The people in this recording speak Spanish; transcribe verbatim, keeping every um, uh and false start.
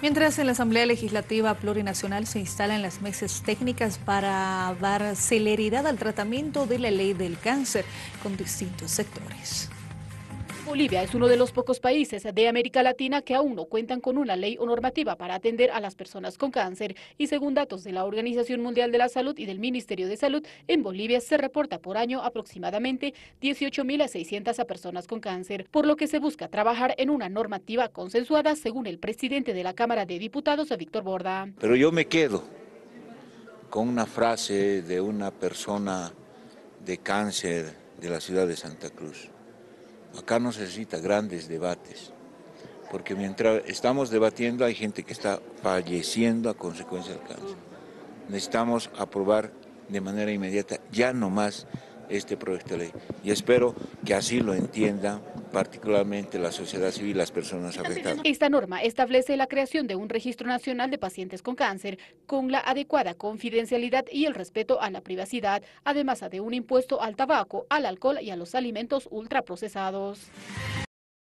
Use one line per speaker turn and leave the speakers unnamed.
Mientras en la Asamblea Legislativa Plurinacional se instalan las mesas técnicas para dar celeridad al tratamiento de la ley del cáncer con distintos sectores.
Bolivia es uno de los pocos países de América Latina que aún no cuentan con una ley o normativa para atender a las personas con cáncer y según datos de la Organización Mundial de la Salud y del Ministerio de Salud, en Bolivia se reporta por año aproximadamente dieciocho mil seiscientas personas con cáncer, por lo que se busca trabajar en una normativa consensuada según el presidente de la Cámara de Diputados, Víctor Borda.
Pero yo me quedo con una frase de una persona de cáncer de la ciudad de Santa Cruz. Acá no se necesita grandes debates, porque mientras estamos debatiendo hay gente que está falleciendo a consecuencia del cáncer. Necesitamos aprobar de manera inmediata, ya no más, este proyecto de ley. Y espero que así lo entienda particularmente la sociedad civil y las personas afectadas.
Esta norma establece la creación de un registro nacional de pacientes con cáncer con la adecuada confidencialidad y el respeto a la privacidad, además de un impuesto al tabaco, al alcohol y a los alimentos ultraprocesados.